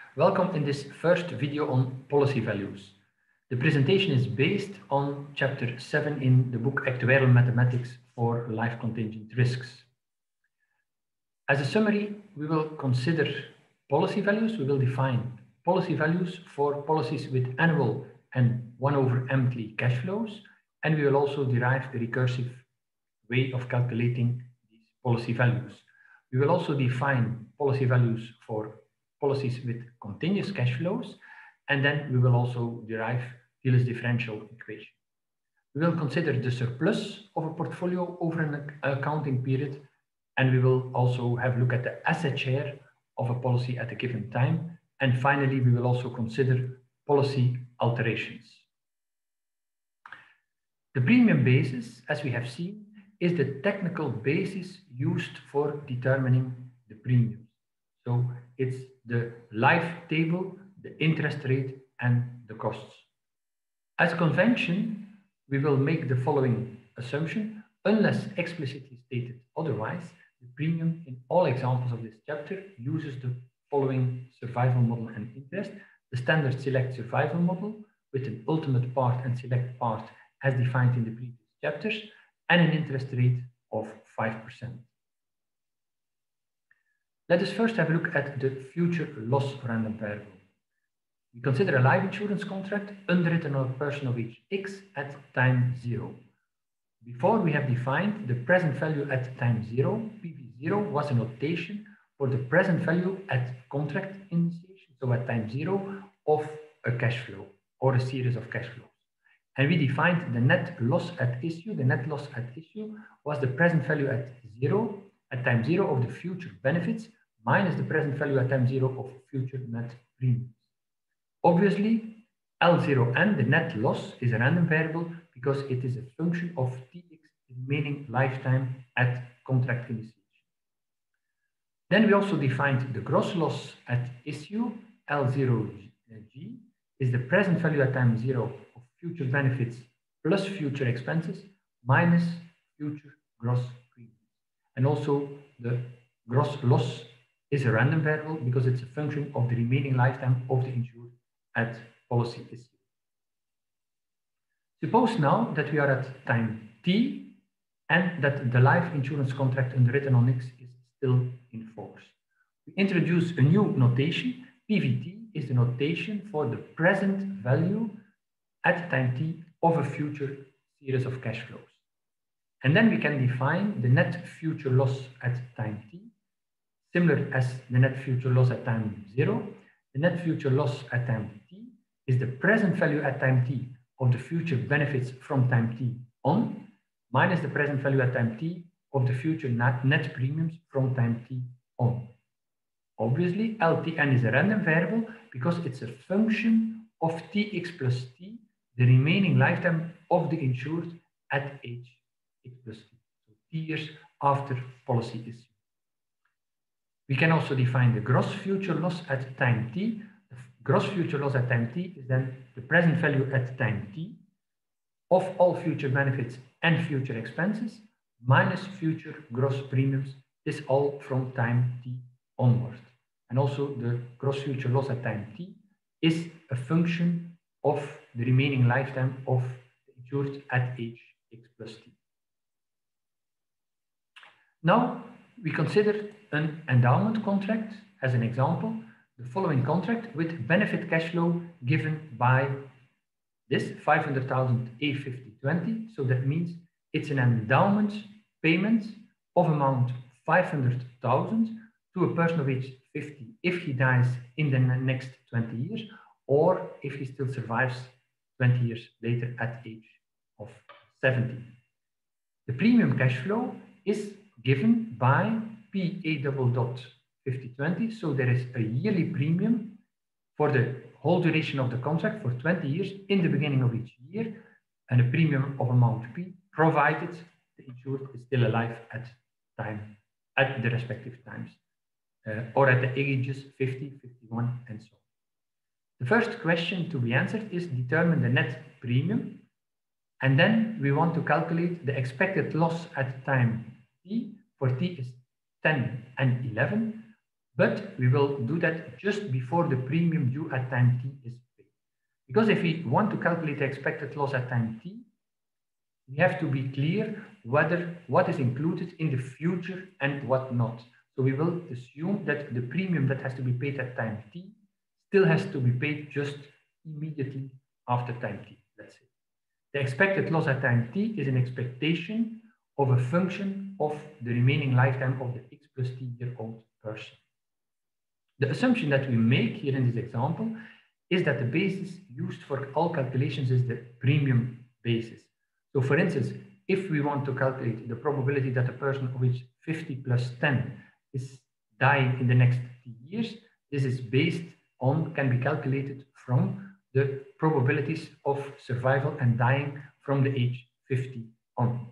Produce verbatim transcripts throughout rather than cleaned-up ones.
Welcome in this first video on policy values. The presentation is based on chapter seven in the book Actuarial Mathematics for Life Contingent Risks. As a summary, we will consider policy values. We will define policy values for policies with annual and one over monthly cash flows, and we will also derive a recursive way of calculating these policy values. We will also define policy values for policies with continuous cash flows, and then we will also derive Thiele's differential equation. We will consider the surplus of a portfolio over an accounting period, and we will also have a look at the asset share of a policy at a given time. And finally, we will also consider policy alterations. The premium basis, as we have seen, is the technical basis used for determining the premiums. So it's the life table, the interest rate, and the costs. As a convention, we will make the following assumption. Unless explicitly stated otherwise, the premium in all examples of this chapter uses the following survival model and interest. The standard select survival model with an ultimate part and select part as defined in the previous chapters, and an interest rate of five percent. Let us first have a look at the future loss random variable. We consider a life insurance contract underwritten on a person of age X at time zero. Before we have defined the present value at time zero, P V zero was a notation for the present value at contract initiation, so at time zero, of a cash flow or a series of cash flows. And we defined the net loss at issue. The net loss at issue was the present value at zero, at time zero of the future benefits, minus the present value at time zero of future net premiums. Obviously, L zero n, the net loss, is a random variable because it is a function of Tx remaining lifetime at contract initiation. Then we also defined the gross loss at issue. L zero g is the present value at time zero of future benefits plus future expenses minus future gross premiums. And also the gross loss is a random variable because it's a function of the remaining lifetime of the insured at policy issue. Suppose now that we are at time t and that the life insurance contract underwritten on X is still in force. We introduce a new notation. P V T is the notation for the present value at time t of a future series of cash flows. And then we can define the net future loss at time t, similar as the net future loss at time zero. The net future loss at time t is the present value at time t of the future benefits from time t on, minus the present value at time t of the future net, net premiums from time t on. Obviously, L T N is a random variable because it's a function of Tx plus t, the remaining lifetime of the insured at age X plus t, so t years after policy issue. We can also define the gross future loss at time t. The gross future loss at time t is then the present value at time t of all future benefits and future expenses minus future gross premiums, this all from time t onward. And also the gross future loss at time t is a function of the remaining lifetime of the insured at age X plus t. Now we consider an endowment contract as an example, the following contract with benefit cash flow given by this five hundred thousand A fifty twenty. So that means it's an endowment payment of amount five hundred thousand to a person of age fifty if he dies in the next twenty years, or if he still survives twenty years later at age of seventy. The premium cash flow is given by P A double dot fifty twenty. So there is a yearly premium for the whole duration of the contract for twenty years in the beginning of each year, and a premium of amount P, provided the insured is still alive at time at the respective times, uh, or at the ages fifty, fifty-one, and so on. The first question to be answered is determine the net premium, and then we want to calculate the expected loss at time t, for t is ten and eleven, but we will do that just before the premium due at time t is paid. Because if we want to calculate the expected loss at time t, we have to be clear whether what is included in the future and what not. So we will assume that the premium that has to be paid at time t still has to be paid just immediately after time t, let's say. The expected loss at time t is an expectation of a function of the remaining lifetime of the x plus t year old person. The assumption that we make here in this example is that the basis used for all calculations is the premium basis. So for instance, if we want to calculate the probability that a person of age fifty plus ten is dying in the next ten years, this is based on, can be calculated from the probabilities of survival and dying from the age fifty on.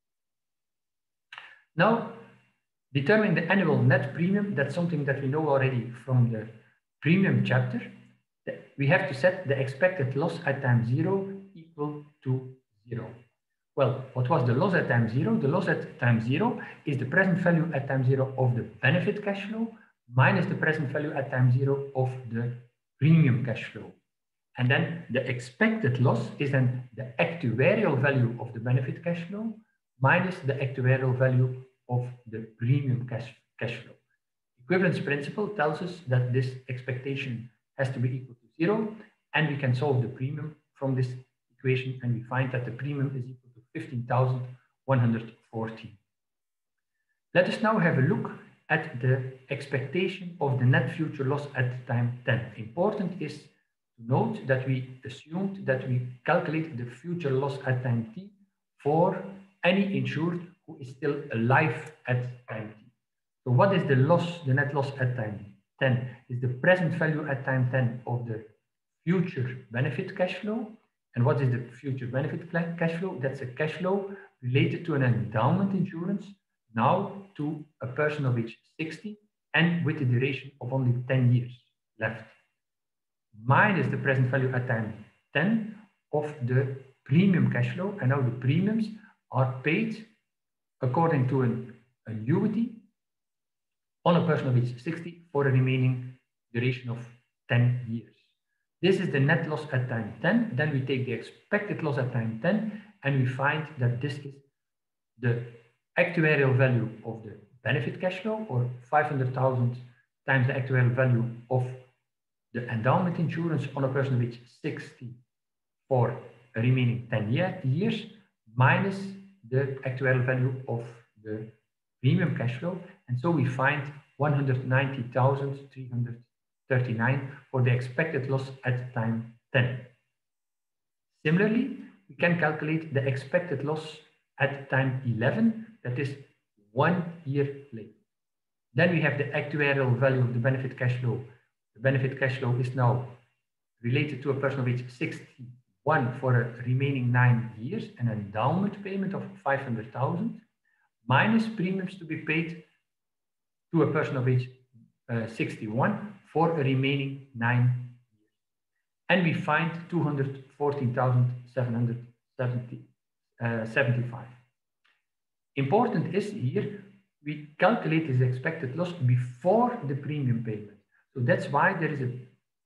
Now, determine the annual net premium. That's something that we know already from the premium chapter. We have to set the expected loss at time zero equal to zero. Well, what was the loss at time zero? The loss at time zero is the present value at time zero of the benefit cash flow minus the present value at time zero of the premium cash flow. And then the expected loss is then the actuarial value of the benefit cash flow minus the actuarial value of the premium cash, cash flow. Equivalence principle tells us that this expectation has to be equal to zero, and we can solve the premium from this equation, and we find that the premium is equal to fifteen thousand one hundred fourteen. Let us now have a look at the expectation of the net future loss at time ten. Important is to note that we assumed that we calculate the future loss at time t for any insured who is still alive at time t. So what is the loss, the net loss at time ten? Is the present value at time ten of the future benefit cash flow. And what is the future benefit cash flow? That's a cash flow related to an endowment insurance now to a person of age sixty and with a duration of only ten years left, minus the present value at time ten of the premium cash flow. And now the premiums are paid according to an annuity on a person of age sixty for a remaining duration of ten years. This is the net loss at time ten. Then we take the expected loss at time ten and we find that this is the actuarial value of the benefit cash flow, or five hundred thousand times the actuarial value of the endowment insurance on a person of age sixty for a remaining ten year, years, minus the actuarial value of the premium cash flow. And so we find one hundred ninety thousand three hundred thirty-nine for the expected loss at time ten. Similarly, we can calculate the expected loss at time eleven, that is one year later. Then we have the actuarial value of the benefit cash flow. The benefit cash flow is now related to a person of age sixty-one for a remaining nine years, an endowment payment of five hundred thousand, minus premiums to be paid to a person of age uh, sixty-one for a remaining nine years. And we find two hundred fourteen thousand seven hundred seventy-five. Important is here, we calculate this expected loss before the premium payment. So that's why there is a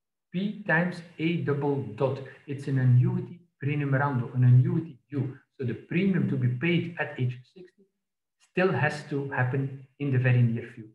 P times A double dot. It's an annuity prenumerando, an annuity due. So the premium to be paid at age sixty still has to happen in the very near future.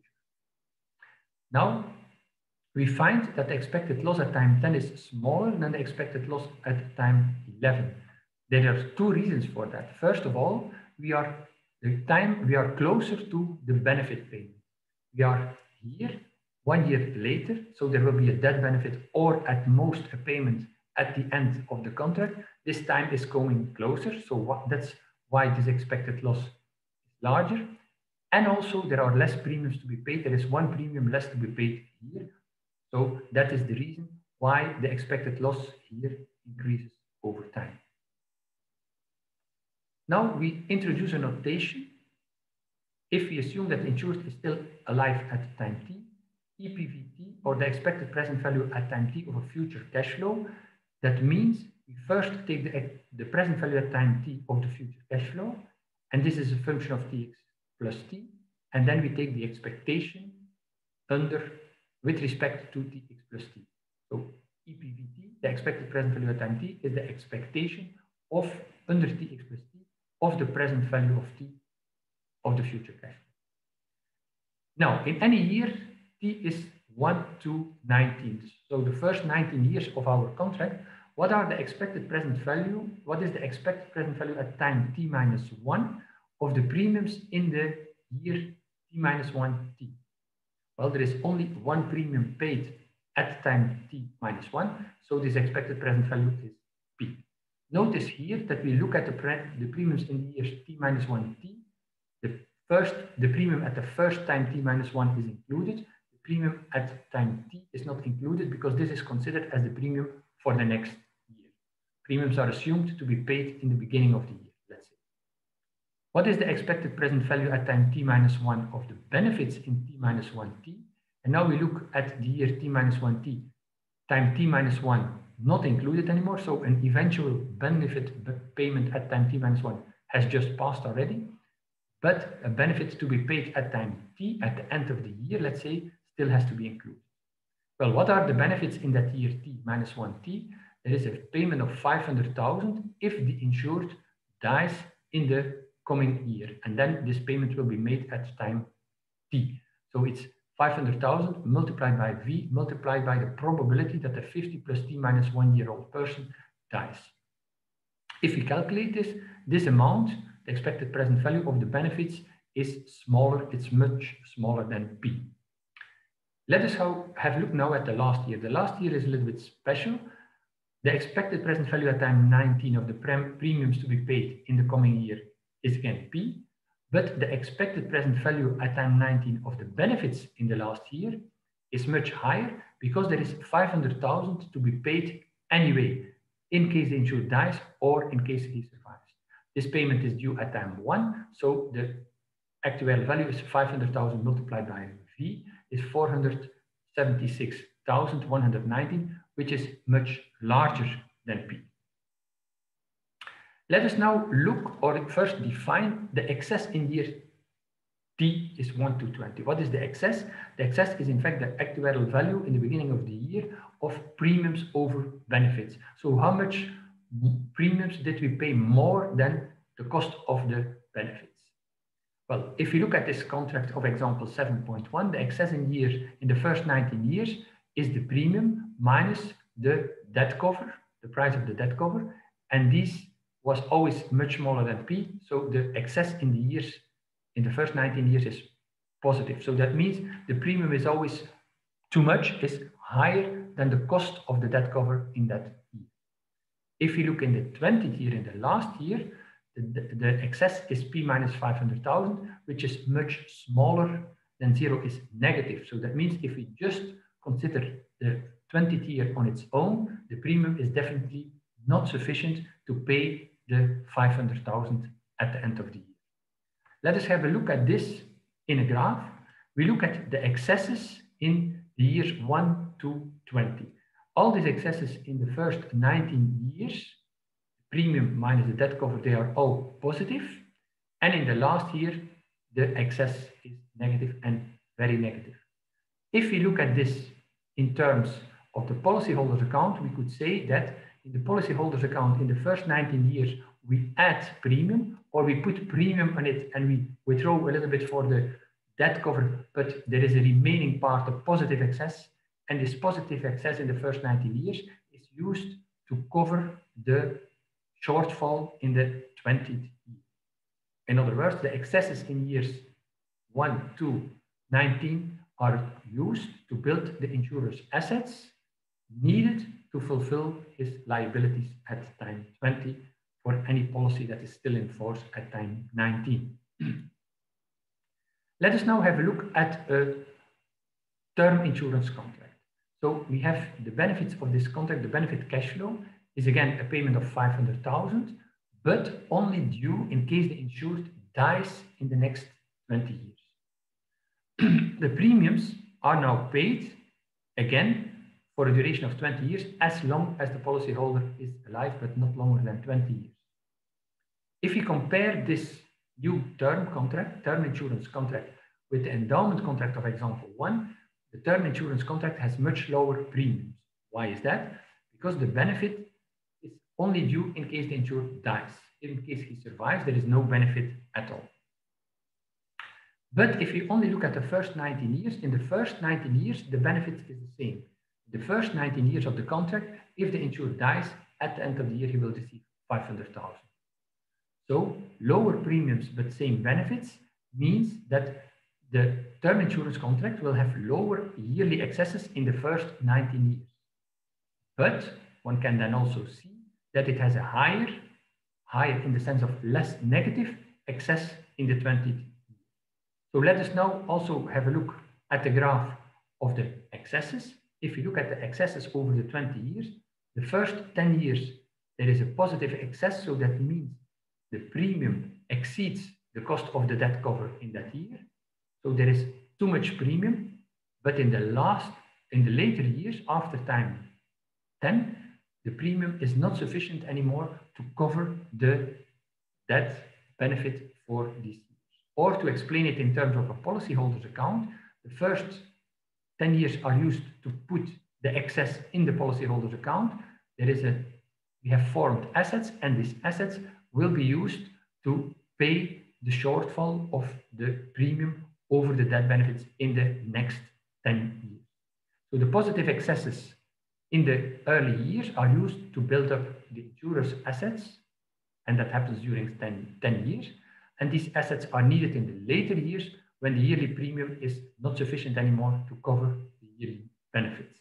Now, we find that the expected loss at time ten is smaller than the expected loss at time eleven. There are two reasons for that. First of all, we are the time we are closer to the benefit payment. We are here one year later, so there will be a death benefit or at most a payment at the end of the contract. This time is coming closer, so what, that's why this expected loss is larger. And also there are less premiums to be paid. There is one premium less to be paid here. So that is the reason why the expected loss here increases over time. Now we introduce a notation. If we assume that the insured is still alive at time t, E P V T, or the expected present value at time t of a future cash flow, that means we first take the, the present value at time t of the future cash flow, and this is a function of tx plus t, and then we take the expectation under with respect to Tx plus T. So E P V T, the expected present value at time T, is the expectation of under Tx plus T of the present value of T of the future cash flow. Now, in any year, T is one to nineteen. So the first nineteen years of our contract, what are the expected present value? What is the expected present value at time T minus one of the premiums in the year T minus one T? Well, there is only one premium paid at time T minus one, so this expected present value is P. Notice here that we look at the, pre the premiums in the years T minus one T. The first, the premium at the first time T minus one is included. The premium at time T is not included because this is considered as the premium for the next year. Premiums are assumed to be paid in the beginning of the year, let's say. What is the expected present value at time T minus one of the benefits in T minus one T? And now we look at the year T minus one T, time T minus one not included anymore. So an eventual benefit payment at time T minus one has just passed already. But a benefit to be paid at time T at the end of the year, let's say, still has to be included. Well, what are the benefits in that year T minus one T? There is a payment of five hundred thousand if the insured dies in the coming year. And then this payment will be made at time T. So it's five hundred thousand multiplied by V multiplied by the probability that the fifty plus T minus one year old person dies. If we calculate this, this amount, the expected present value of the benefits is smaller, it's much smaller than P. Let us have a look now at the last year. The last year is a little bit special. The expected present value at time nineteen of the premiums to be paid in the coming year is again P, but the expected present value at time nineteen of the benefits in the last year is much higher because there is five hundred thousand to be paid anyway, in case the insured dies or in case he survives. This payment is due at time one, so the actual value is five hundred thousand multiplied by V is four hundred seventy-six thousand one hundred nineteen, which is much larger than P. Let us now look or first define the excess in year T is one to twenty. What is the excess? The excess is in fact the actuarial value in the beginning of the year of premiums over benefits. So how much premiums did we pay more than the cost of the benefits? Well, if you look at this contract of example seven point one, the excess in years in the first nineteen years is the premium minus the debt cover, the price of the debt cover, and this was always much smaller than P, so the excess in the years in the first nineteen years is positive. So that means the premium is always too much, is higher than the cost of the debt cover in that year. If you look in the twentieth year, in the last year, the, the, the excess is P minus five hundred thousand, which is much smaller than zero, is negative. So that means if we just consider the twentieth year on its own, the premium is definitely not sufficient to pay the five hundred thousand at the end of the year. Let us have a look at this in a graph. We look at the excesses in the years one to twenty. All these excesses in the first nineteen years, premium minus the debt cover, they are all positive. And in the last year, the excess is negative and very negative. If we look at this in terms of the policyholder's account, we could say that in the policyholder's account in the first nineteen years, we add premium or we put premium on it and we withdraw a little bit for the debt cover, but there is a remaining part of positive excess. And this positive excess in the first nineteen years is used to cover the shortfall in the twentieth year. In other words, the excesses in years one to nineteen are used to build the insurer's assets needed to fulfill his liabilities at time twenty for any policy that is still in force at time nineteen. Let us now have a look at a term insurance contract. So we have the benefits of this contract. The benefit cash flow is again a payment of five hundred thousand, but only due in case the insured dies in the next twenty years. The premiums are now paid again for a duration of twenty years, as long as the policyholder is alive, but not longer than twenty years. If we compare this new term contract, term insurance contract, with the endowment contract of example one, the term insurance contract has much lower premiums. Why is that? Because the benefit is only due in case the insured dies. In case he survives, there is no benefit at all. But if you only look at the first nineteen years, in the first nineteen years, the benefit is the same. The first nineteen years of the contract, if the insured dies, at the end of the year, he will receive five hundred thousand. So lower premiums, but same benefits means that the term insurance contract will have lower yearly excesses in the first nineteen years. But one can then also see that it has a higher, higher in the sense of less negative excess in the twentieth year. So let us now also have a look at the graph of the excesses. If you look at the excesses over the twenty years, the first ten years, there is a positive excess. So that means the premium exceeds the cost of the death cover in that year. So there is too much premium, but in the last, in the later years, after time ten, the premium is not sufficient anymore to cover the death benefit for these years. Or to explain it in terms of a policyholder's account, the first ten years are used to put the excess in the policyholder's account. There is a, we have formed assets, and these assets will be used to pay the shortfall of the premium over the death benefits in the next ten years. So the positive excesses in the early years are used to build up the insurer's assets, and that happens during ten, ten years. And these assets are needed in the later years when the yearly premium is not sufficient anymore to cover the yearly benefits.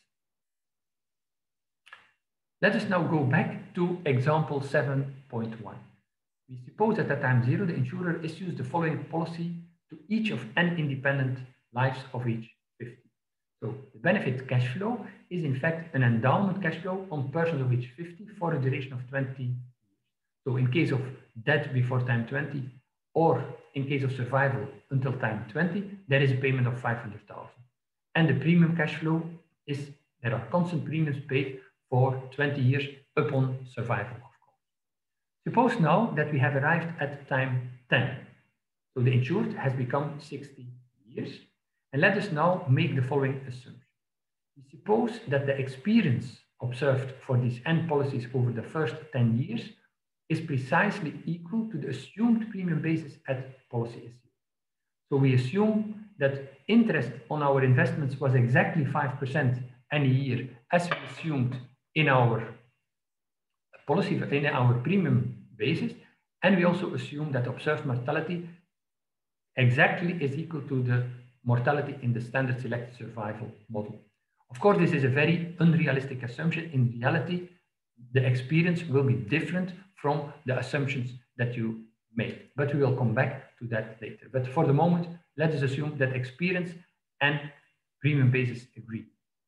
Let us now go back to example seven point one. We suppose that at time zero, the insurer issues the following policy to each of n independent lives of age fifty. So the benefit cash flow is in fact an endowment cash flow on persons of age fifty for a duration of twenty years. So in case of death before time twenty, or in case of survival until time twenty, there is a payment of five hundred thousand. And the premium cash flow is, there are constant premiums paid for twenty years upon survival, of course. Suppose now that we have arrived at time ten. So the insured has become sixty years. And let us now make the following assumption. We suppose that the experience observed for these n policies over the first ten years is precisely equal to the assumed premium basis at policy issue. So we assume that interest on our investments was exactly five percent any year, as we assumed in our policy, in our premium basis, and we also assume that observed mortality exactly is equal to the mortality in the standard selected survival model. Of course, this is a very unrealistic assumption. In reality, the experience will be different from the assumptions that you made, but we will come back to that later. But for the moment, let us assume that experience and premium basis agree.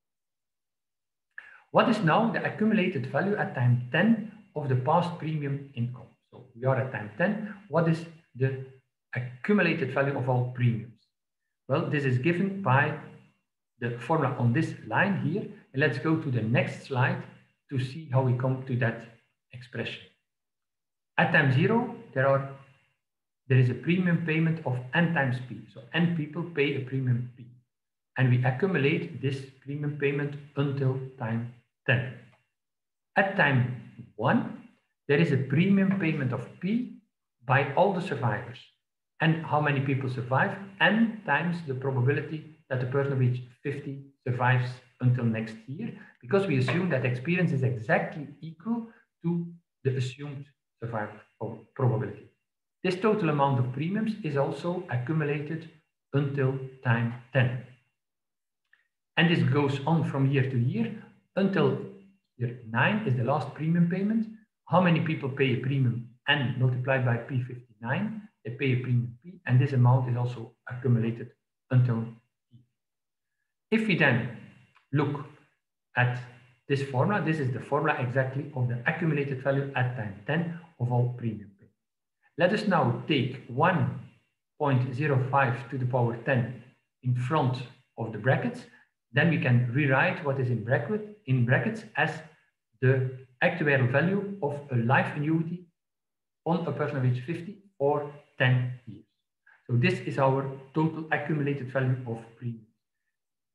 What is now the accumulated value at time ten of the past premium income? So we are at time ten. What is the accumulated value of all premiums? Well, this is given by the formula on this line here. And let's go to the next slide to see how we come to that expression. At time zero, there are there is a premium payment of n times p. So n people pay a premium p. And we accumulate this premium payment until time ten. At time one, there is a premium payment of p by all the survivors. And how many people survive? N times the probability that the person of age fifty survives until next year, because we assume that experience is exactly equal to the assumed survival probability. This total amount of premiums is also accumulated until time ten. And this goes on from year to year until year nine is the last premium payment. How many people pay a premium n multiplied by p fifty-nine? They pay a premium p, and this amount is also accumulated until t. If we then look at this formula, this is the formula exactly of the accumulated value at time ten of all premium payments. Let us now take one point zero five to the power ten in front of the brackets. Then we can rewrite what is in bracket in brackets as the actuarial value of a life annuity on a person of age fifty or ten years. So this is our total accumulated value of premiums.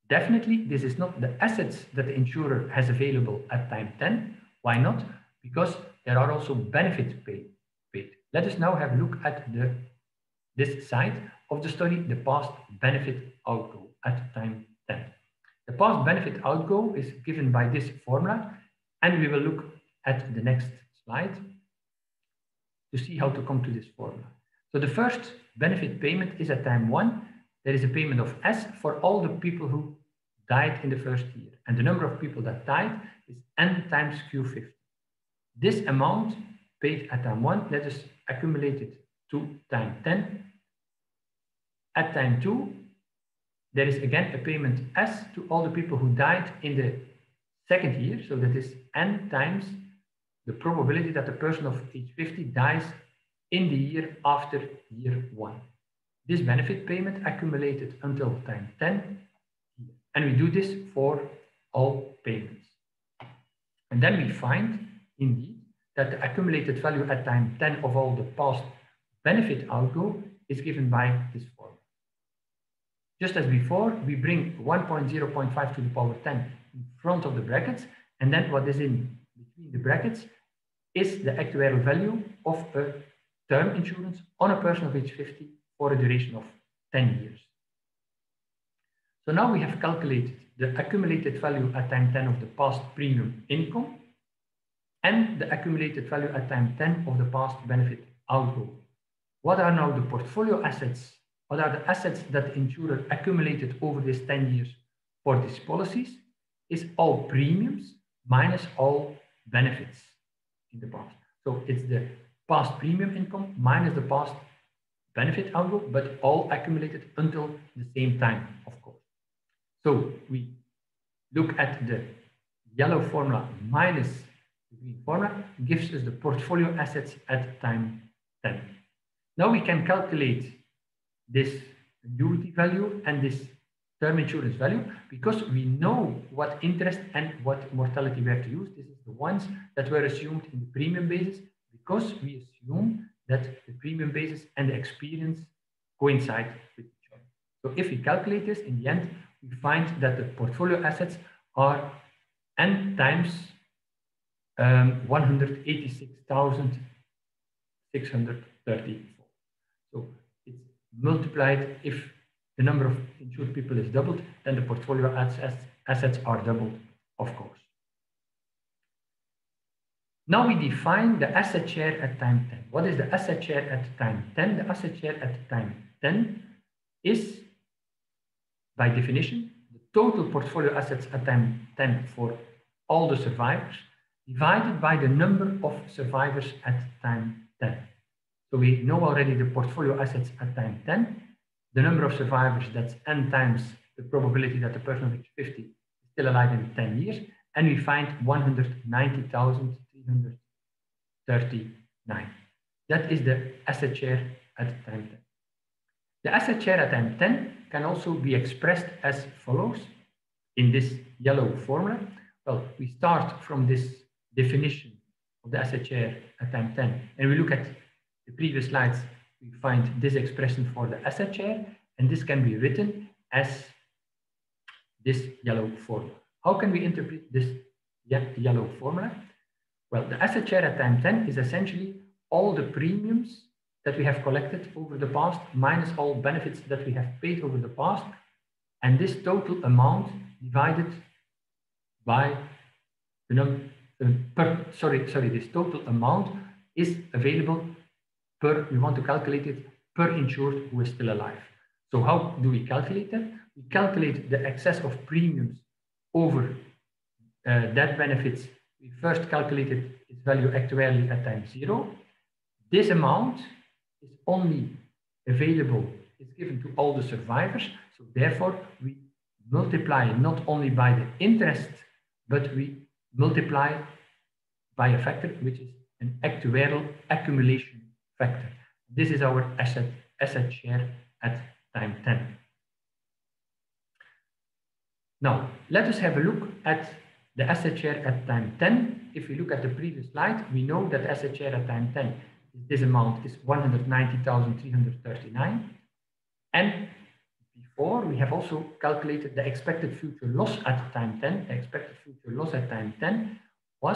Definitely, this is not the assets that the insurer has available at time ten. Why not? Because there are also benefits paid. paid. Let us now have a look at the, this side of the study, the past benefit outgo at time ten. The past benefit outgo is given by this formula, and we will look at the next slide to see how to come to this formula. So the first benefit payment is at time one. There is a payment of S for all the people who died in the first year. And the number of people that died is N times Q fifty. This amount paid at time one, let us accumulate it to time ten. At time two, there is again a payment S to all the people who died in the second year. So that is N times the probability that the person of age fifty dies in the year after year one. This benefit payment accumulated until time ten, and we do this for all payments. And then we find, indeed, that the accumulated value at time ten of all the past benefit outgo is given by this formula. Just as before, we bring one point zero point five to the power ten in front of the brackets, and then what is in between the brackets is the actuarial value of a term insurance on a person of age fifty for a duration of ten years. So now we have calculated the accumulated value at time ten of the past premium income and the accumulated value at time ten of the past benefit outgo. What are now the portfolio assets? What are the assets that the insurer accumulated over these ten years for these policies? Is all premiums minus all benefits in the past. So it's the past premium income minus the past benefit outgo, but all accumulated until the same time, of course. So we look at the yellow formula minus the green formula, gives us the portfolio assets at time ten. Now we can calculate this annuity value and this term insurance value because we know what interest and what mortality we have to use. This is the ones that were assumed in the premium basis because we assume that the premium basis and the experience coincide with each other. So if we calculate this, in the end, we find that the portfolio assets are N times um, one hundred eighty-six thousand six hundred thirty-four. So it's multiplied. If the number of insured people is doubled, then the portfolio assets, assets are doubled, of course. Now we define the asset share at time ten. What is the asset share at time ten? The asset share at time ten is, by definition, the total portfolio assets at time ten for all the survivors divided by the number of survivors at time ten. So we know already the portfolio assets at time ten. The number of survivors, that's N times the probability that the person of age fifty is still alive in ten years. And we find one hundred ninety thousand three hundred thirty-nine. That is the asset share at time ten. The asset share at time ten can also be expressed as follows in this yellow formula. Well, we start from this definition of the asset share at time ten, and we look at the previous slides. We find this expression for the asset share, and this can be written as this yellow formula. How can we interpret this yellow formula? Well, the asset share at time ten is essentially all the premiums that we have collected over the past minus all benefits that we have paid over the past, and this total amount divided by the number, uh, per, sorry, sorry, this total amount is available per, we want to calculate it per insured who is still alive. So how do we calculate that? We calculate the excess of premiums over uh, death benefits. We first calculated its value actuarially at time zero. This amount is only available, it's given to all the survivors. So therefore, we multiply not only by the interest, but we multiply by a factor which is an actuarial accumulation factor. This is our asset, asset share at time ten. Now, let us have a look at the asset share at time ten. If we look at the previous slide, we know that asset share at time ten, this amount is one hundred ninety thousand three hundred thirty-nine. And before, we have also calculated the expected future loss at time ten. The expected future loss at time ten was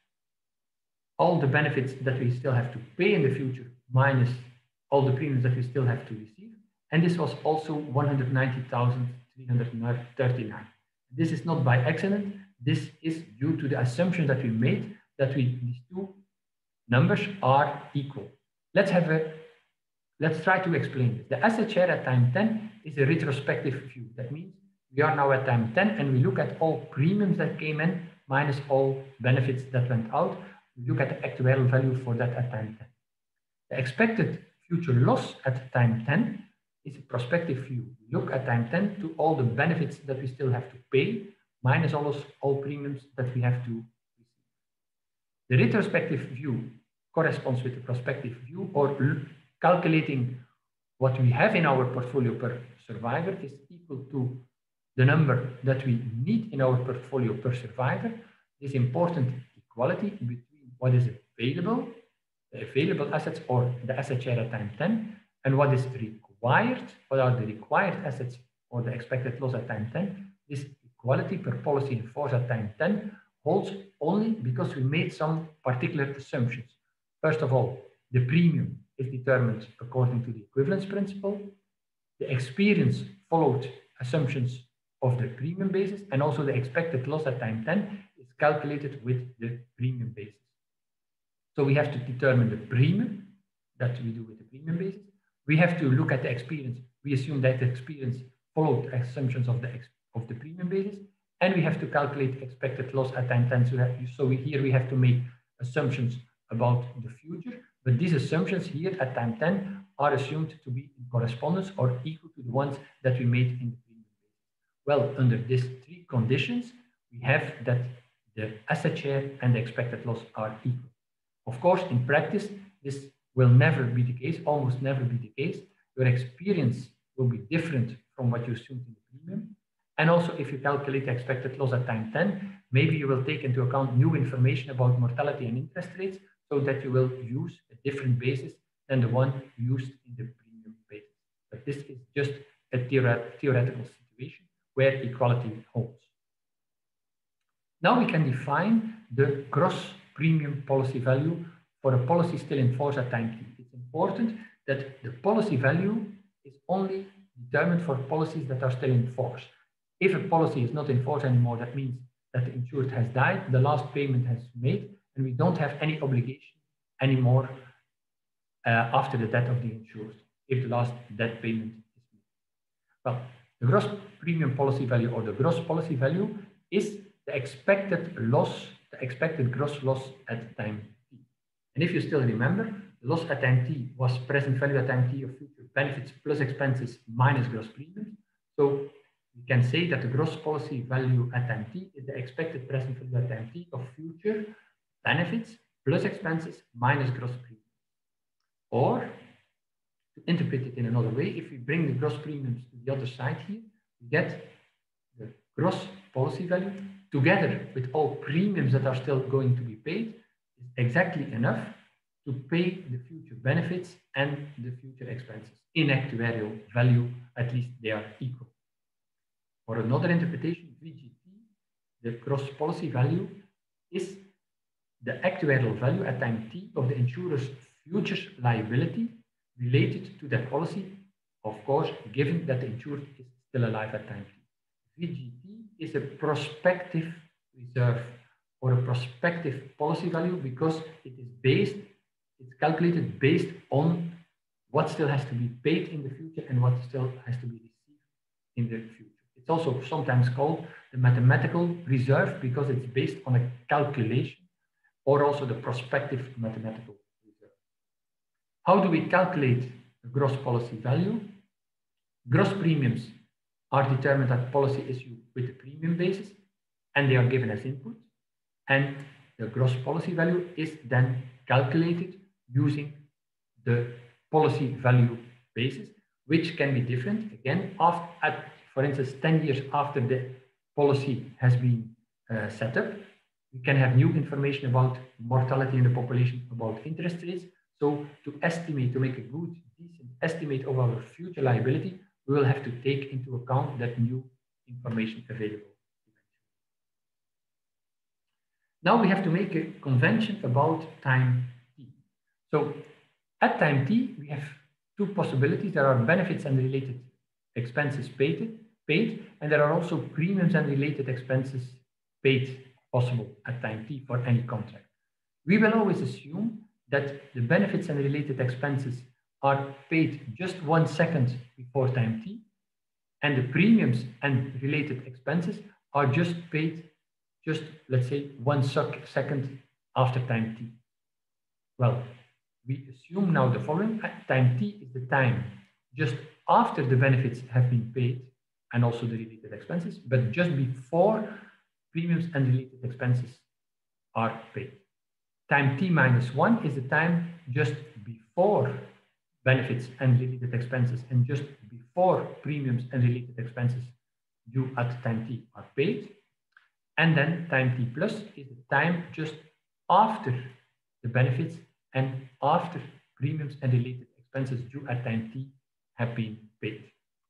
all the benefits that we still have to pay in the future minus all the premiums that we still have to receive. And this was also one hundred ninety thousand three hundred thirty-nine. This is not by accident. This is due to the assumption that we made that we, these two numbers are equal. Let's have a, let's try to explain this. The asset share at time ten is a retrospective view. That means we are now at time ten and we look at all premiums that came in minus all benefits that went out. We look at the actuarial value for that at time ten. The expected future loss at time ten is a prospective view. We look at time ten to all the benefits that we still have to pay, minus all, those, all premiums that we have to receive. The retrospective view corresponds with the prospective view, or calculating what we have in our portfolio per survivor is equal to the number that we need in our portfolio per survivor. This important equality between what is available, the available assets or the asset share at time ten, and what is required, what are the required assets or the expected loss at time ten. This equality per policy in force at time ten holds only because we made some particular assumptions. First of all, the premium is determined according to the equivalence principle. The experience followed assumptions of the premium basis, and also the expected loss at time ten is calculated with the premium basis. So we have to determine the premium that we do with the premium basis. We have to look at the experience. We assume that the experience followed assumptions of the of the premium basis, and we have to calculate expected loss at time ten. So, that, so we, here we have to make assumptions about the future, but these assumptions here at time ten are assumed to be in correspondence or equal to the ones that we made in the premium basis. Well, under these three conditions, we have that the asset share and the expected loss are equal. Of course, in practice, this will never be the case, almost never be the case. Your experience will be different from what you assumed in the premium. And also, if you calculate the expected loss at time ten, maybe you will take into account new information about mortality and interest rates, so that you will use a different basis than the one used in the premium basis. But this is just a theoretical situation where equality holds. Now we can define the gross premium policy value for a policy still in force at time t. It's important that the policy value is only determined for policies that are still in force. If a policy is not in force anymore, that means that the insured has died, the last payment has made, and we don't have any obligation anymore uh, after the death of the insured, if the last death payment is made. Well, the gross premium policy value, or the gross policy value, is the expected loss, the expected gross loss at time t. And if you still remember, the loss at time t was present value at time t of future benefits plus expenses minus gross premiums. So we can say that the gross policy value at time t is the expected present value at time t of future benefits plus expenses minus gross premiums. Or, to interpret it in another way, if we bring the gross premiums to the other side here, we get the gross policy value together with all premiums that are still going to be paid is exactly enough to pay the future benefits and the future expenses. In actuarial value, at least they are equal. Or another interpretation, V G T, the gross policy value, is the actuarial value at time t of the insurer's future liability related to that policy, of course, given that the insured is still alive at time t. V G T is a prospective reserve or a prospective policy value because it is based, it's calculated based on what still has to be paid in the future and what still has to be received in the future. It's also sometimes called the mathematical reserve because it's based on a calculation, or also the prospective mathematical reserve. How do we calculate the gross policy value? Gross premiums are determined at policy issue with the premium basis, and they are given as input. And the gross policy value is then calculated using the policy value basis, which can be different. Again, after, at, for instance, ten years after the policy has been uh, set up, we can have new information about mortality in the population, about interest rates. So to estimate, to make a good, decent estimate of our future liability, we will have to take into account that new information available. Now we have to make a convention about time t. So at time t, we have two possibilities. There are benefits and related expenses paid, paid, and there are also premiums and related expenses paid possible at time t for any contract. We will always assume that the benefits and related expenses are paid just one second before time t, and the premiums and related expenses are just paid just, let's say, one second after time t. Well, we assume now the following. Time t is the time just after the benefits have been paid and also the related expenses, but just before premiums and related expenses are paid. Time t minus one is the time just before benefits and related expenses and just before premiums and related expenses due at time t are paid. And then time t plus is the time just after the benefits and after premiums and related expenses due at time t have been paid.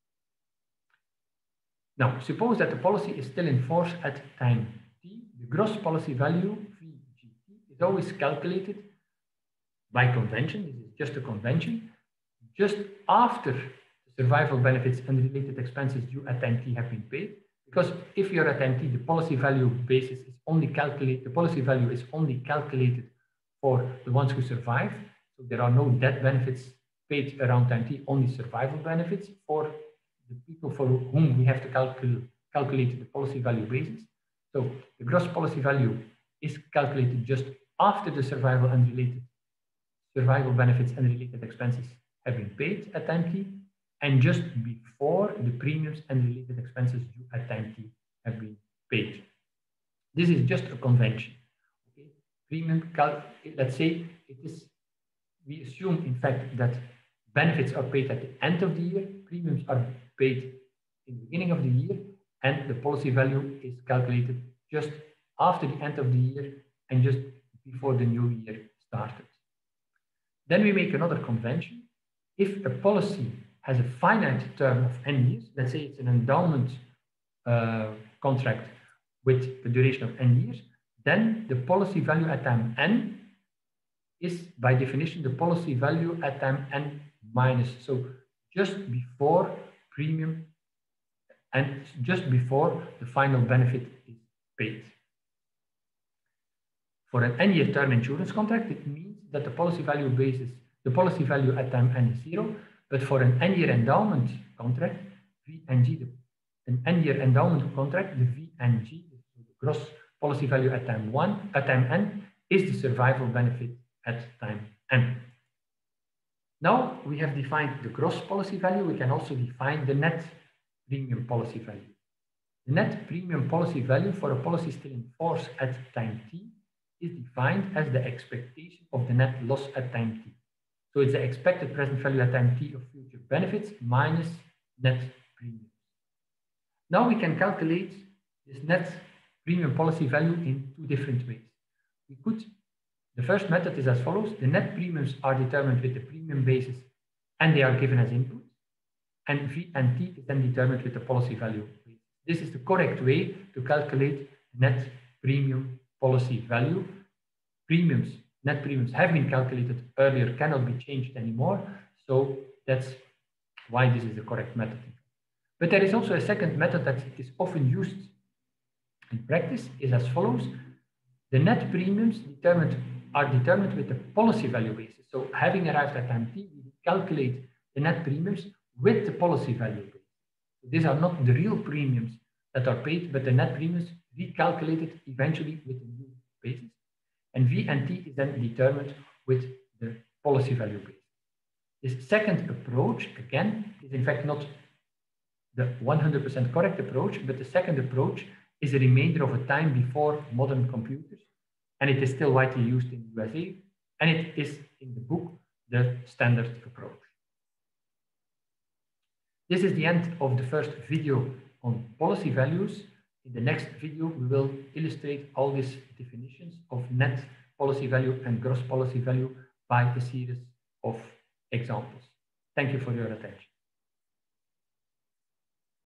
Now, suppose that the policy is still in force at time t. The gross policy value, V G T, is always calculated by convention. This is just a convention. Just after the survival benefits and related expenses due at time t have been paid. Because if you're at time t, the policy value basis is only calculated, the policy value is only calculated for the ones who survive. So there are no death benefits paid around time t, only survival benefits for the people for whom we have to calcul calculate the policy value basis. So the gross policy value is calculated just after the survival and related survival benefits and related expenses have been paid at time t, and just before the premiums and related expenses due at time t have been paid. This is just a convention. Okay? Premium, let's say it is, we assume in fact that benefits are paid at the end of the year, premiums are paid in the beginning of the year, and the policy value is calculated just after the end of the year and just before the new year started. Then we make another convention. If a policy has a finite term of n years, let's say it's an endowment uh, contract with a duration of n years, then the policy value at time n is by definition the policy value at time n minus, so just before premium and just before the final benefit is paid. For an n-year term insurance contract, it means that the policy value basis, the policy value at time n is zero. But for an n-year endowment contract, V N G, an n-year endowment contract, the V N G, the gross policy value at time one, at time n, is the survival benefit at time n. Now we have defined the gross policy value. We can also define the net premium policy value. The net premium policy value for a policy still in force at time t is defined as the expectation of the net loss at time t. So it's the expected present value at time t of future benefits minus net premiums. Now we can calculate this net premium policy value in two different ways. We could, the first method is as follows. The net premiums are determined with the premium basis and they are given as input. And V and T is then determined with the policy value basis. This is the correct way to calculate net premium policy value. Premiums Net premiums have been calculated earlier, cannot be changed anymore. So that's why this is the correct method. But there is also a second method that is often used in practice, is as follows. The net premiums determined are determined with the policy value basis. So having arrived at time t, we calculate the net premiums with the policy value basis. So these are not the real premiums that are paid, but the net premiums recalculated eventually with the new basis. And V and T is then determined with the policy value base. This second approach, again, is in fact not the one hundred percent correct approach, but the second approach is a remainder of a time before modern computers, and it is still widely used in the U S A, and it is in the book, the standard approach. This is the end of the first video on policy values. In the next video, we will illustrate all these definitions of net policy value and gross policy value by a series of examples. Thank you for your attention.